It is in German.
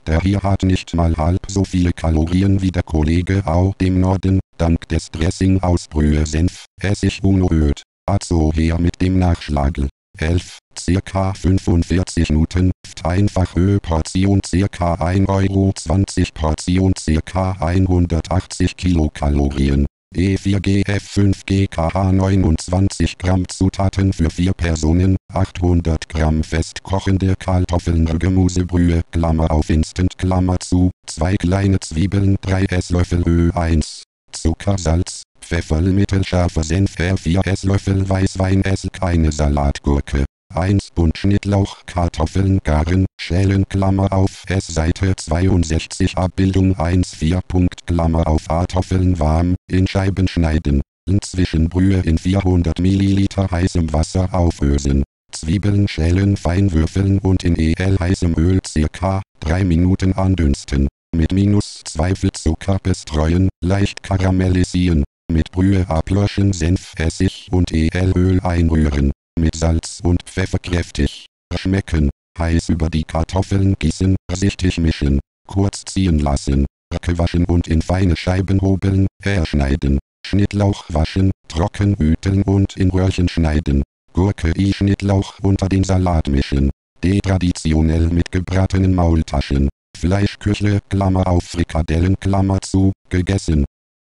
Der hier hat nicht mal halb so viele Kalorien wie der Kollege aus dem Norden, dank des Dressing aus Brühe, Senf, Essig und Öl. Also her mit dem Nachschlagel. 11, circa 45 Minuten, einfach Portion circa 1,20 € Portion circa 180 Kilokalorien. E4GF 5 GKH 29 Gramm Zutaten für 4 Personen, 800 Gramm festkochende Kartoffeln, Gemüsebrühe, Klammer auf Instant, Klammer zu, 2 kleine Zwiebeln, 3 Esslöffel Öl, 1 Zucker, Salz, Pfeffer, mittelscharfer Senf, 4 Esslöffel Weißwein, keine Salatgurke. 1 Bund Schnittlauch, Kartoffeln garen, schälen, Klammer auf, Seite 62, Abbildung 1,4 Punkt, Klammer auf, Kartoffeln warm, in Scheiben schneiden, Zwischenbrühe in 400 ml heißem Wasser auflösen, Zwiebeln schälen, fein würfeln und in heißem Öl circa 3 Minuten andünsten, mit -2 Zucker bestreuen, leicht karamellisieren, mit Brühe ablöschen, Senf, Essig und Öl einrühren. Mit Salz und Pfeffer kräftig schmecken, heiß über die Kartoffeln gießen, sichtig mischen, kurz ziehen lassen, waschen und in feine Scheiben hobeln, schneiden, Schnittlauch waschen, trocken hüten und in Röhrchen schneiden, Gurke Schnittlauch unter den Salat mischen, traditionell mit gebratenen Maultaschen, Fleischküchle, Klammer auf, Frikadellen, Klammer zu, gegessen.